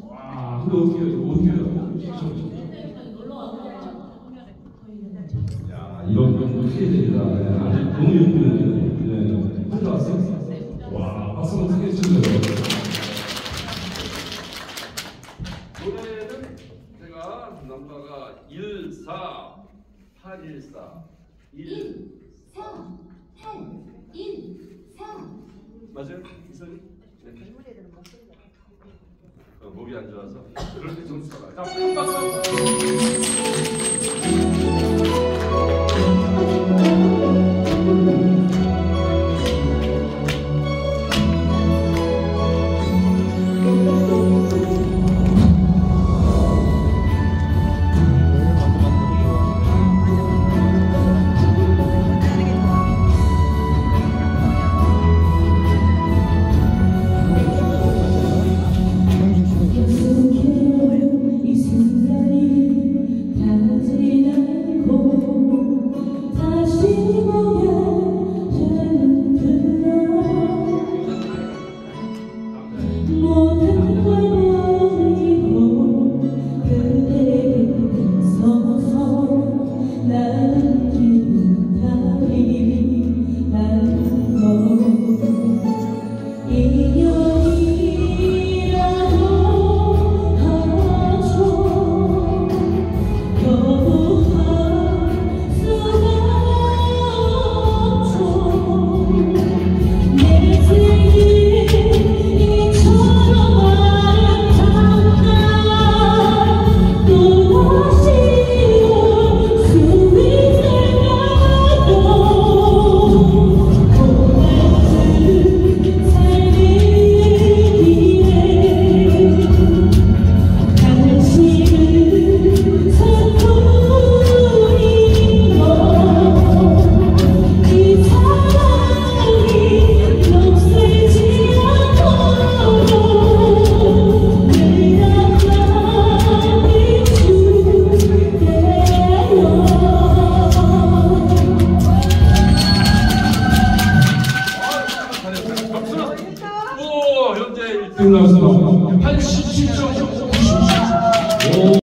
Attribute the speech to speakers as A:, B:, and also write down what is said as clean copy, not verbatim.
A: 와, 근데 어떻게 해요? 야, 이런 어떻게 해야 됩니다. 네, 아직 너무 예쁘네요. 네, 가져왔어? 와, 박수 어떻게 쳐줘요?
B: 노래는 제가 남자가 1, 4, 8, 1, 4
C: 1, 4, 8, 1, 4
B: 맞아요? 이선이? 네. 목이 안 좋아서 그렇게 점수가 나요. 자, 큰 박수!
A: 현재 1등 나서 87점.